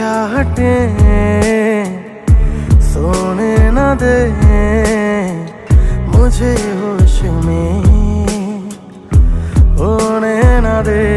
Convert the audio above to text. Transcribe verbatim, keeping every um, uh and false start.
आहटे सोने न दे मुझे होश में होने न दे।